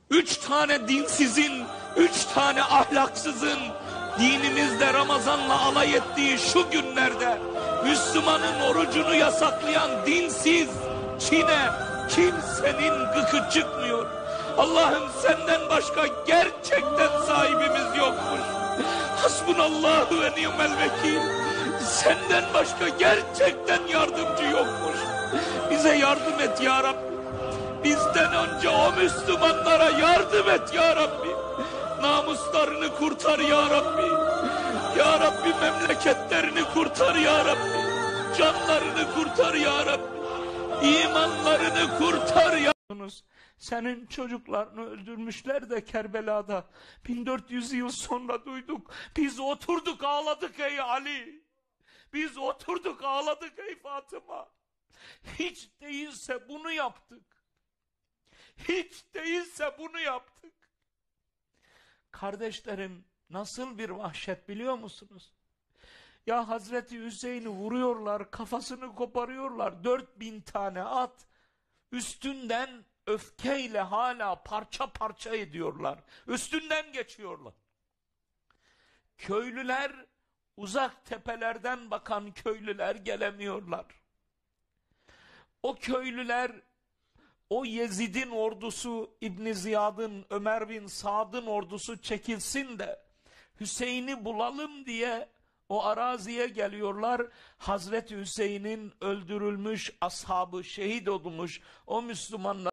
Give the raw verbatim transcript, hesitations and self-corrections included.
Üç tane dinsizin, üç tane ahlaksızın dinimizde Ramazan'la alay ettiği şu günlerde Müslümanın orucunu yasaklayan dinsiz Çin'e kimsenin gıkı çıkmıyor. Allah'ım senden başka gerçekten sahibimiz yokmuş. Hasbunallahu ve ni'mel vekil. Senden başka gerçekten yardımcı yokmuş. Bize yardım et ya Rabbi. Bizden önce o Müslümanlara yardım et ya Rabbi. Namuslarını kurtar ya Rabbi. Ya Rabbi memleketlerini kurtar ya Rabbi. Canlarını kurtar ya Rabbi. İmanlarını kurtar ya Rabbi. Senin çocuklarını öldürmüşler de Kerbela'da. bin dört yüz yıl sonra duyduk. Biz oturduk ağladık ey Ali. Biz oturduk ağladık ey Fatıma. Hiç değilse bunu yaptık. Hiç değilse bunu yaptık. Kardeşlerim, nasıl bir vahşet biliyor musunuz? Ya Hazreti Hüseyin'i vuruyorlar, kafasını koparıyorlar. Dört bin tane at üstünden öfkeyle hala parça parça ediyorlar. Üstünden geçiyorlar. Köylüler, uzak tepelerden bakan köylüler gelemiyorlar. O köylüler, o Yezid'in ordusu, İbn Ziyad'ın, Ömer bin Sad'ın ordusu çekilsin de Hüseyin'i bulalım diye o araziye geliyorlar. Hazreti Hüseyin'in öldürülmüş ashabı, şehit olmuş o Müslümanlar